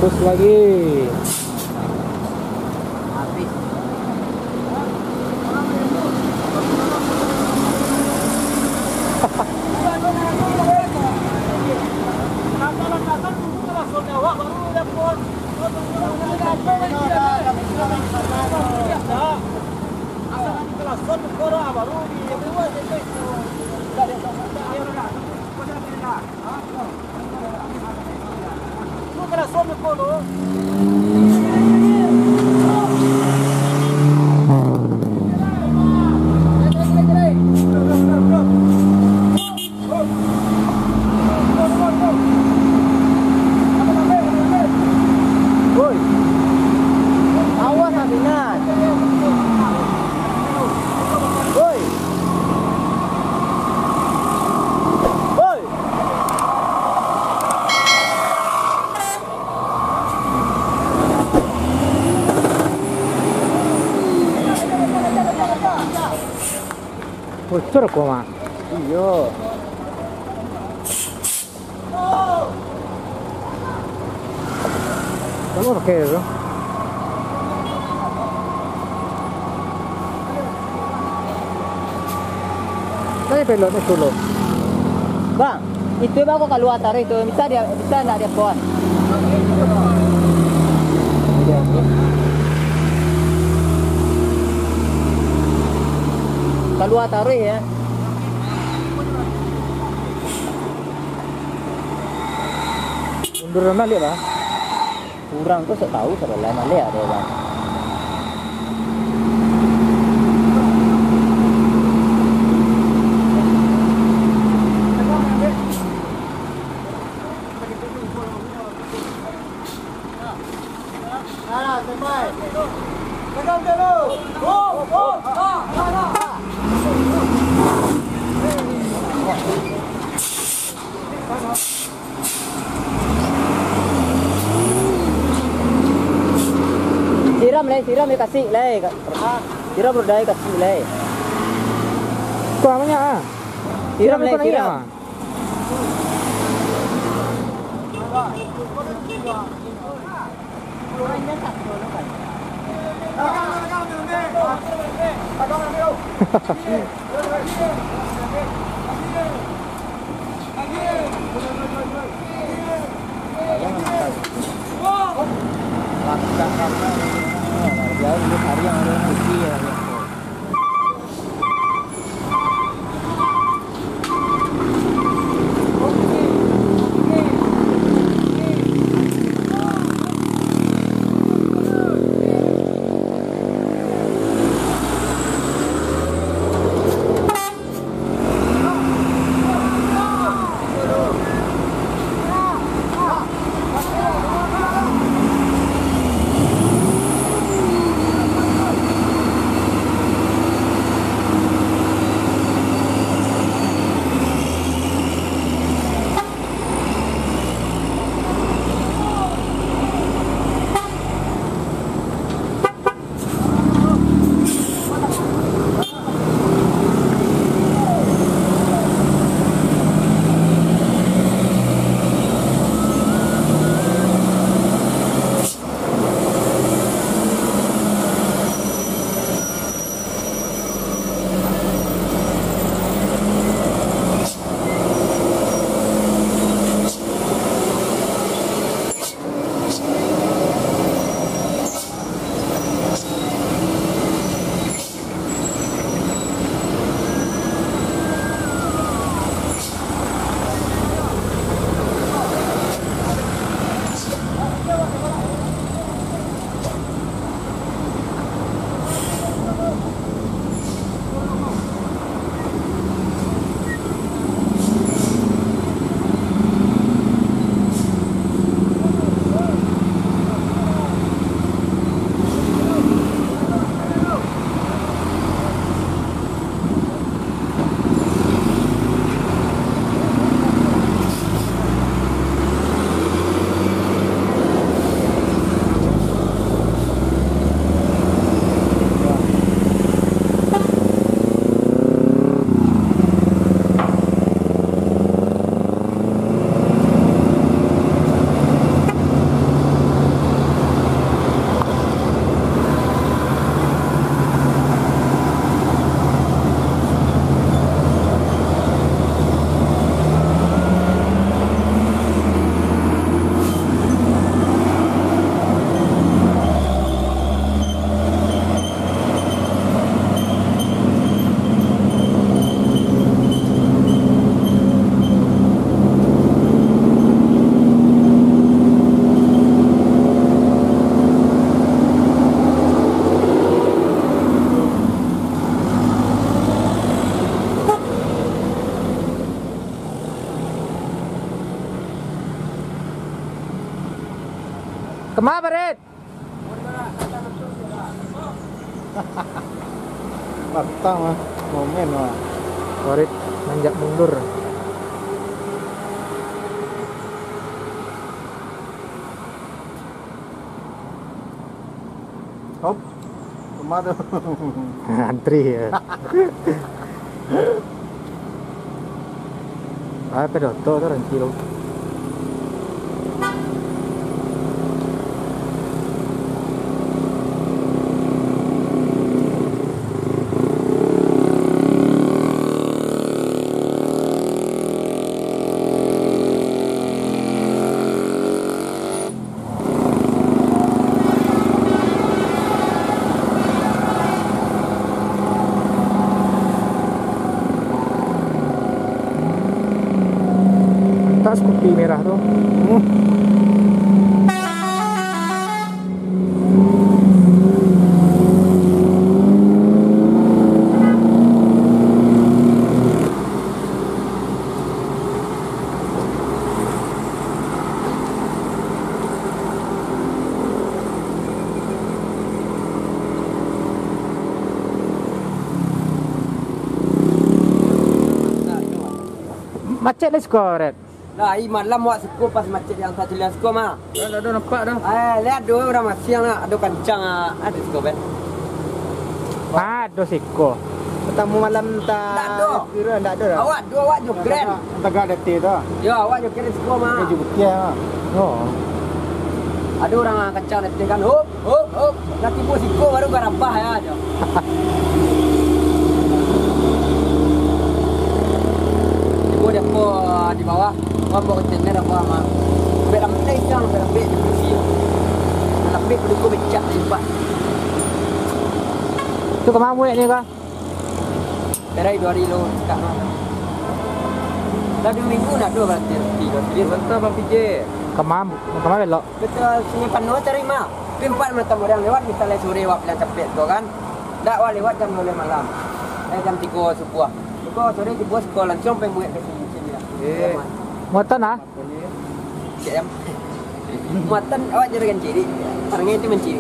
Push lagi. Habis. Bocor kok, Mak. Iya. Kamu oke itu? Tadi beloknya dulu. Bang, itu bang kok keluar taruh itu bisa enggak dia buat? Keluar taruh ya. Mundur mana dia, Bang? Kurang tuh saya tahu sebelah mana ya dia bang. Siram dia kasih leh. Siram berdaya kasih leh. Kok namanya ah? Siram leh, lagi, siram. Bang. Jauh ini hari yang ada musik ya. Kemana Barit? Batang mah, momen mah. Barit nanjak mundur. Hop. Kemana tuh? Antri ya. Ah, pedotto tuh ranci lo. Tas kopi merah tuh. Macet lah skor, Red. Nah, malam buat suku pas macet yang satu lihat suku mah. Ada nampak dah. Lihat dua orang masih yang ada kencang ada suku ben. Ada siko. Ketemu malam tak. Tak ada. Kira tak ada dah. Awak dua awak juga keren. Tegak ada teh dah. Ya, awak juga keren suku mah. Ini juga kia mah. Oh. Ada orang kencang nanti kan hop hop hop. Nanti pun suku baru garabah ya aja. Ibu dia po di bawah. Apa kecilnya dah apa mah. Belam play jang belam play di kursi. Belam play pendukung becak lipat. Itu kemana muek ni kah? Berai 2 kilo cakap mah. Dah 2 minggu nak 2 berarti. 3 kilo. Bentar Bang PJ. Kemana belok? Betul sini penuh cari mah. Pimpat mata orang lewat misalnya sore wak bilang cepet tu kan. Tak wak lewat jam 2 malam. Jam 3 subuh. Subuh sore di bos sekolah langsung pergi muat ke sini lah. Muatan ah? Siap. Muatan awak jadikan ciri. Orangnya itu menciri.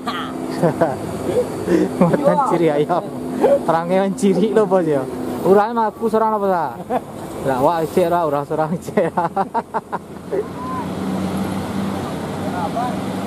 Muatan ciri ayam. Orangnya menciri lo bos ya. Urang mah aku seorang apa dah? Lah wak cek lah, orang seorang cek lah. Apa?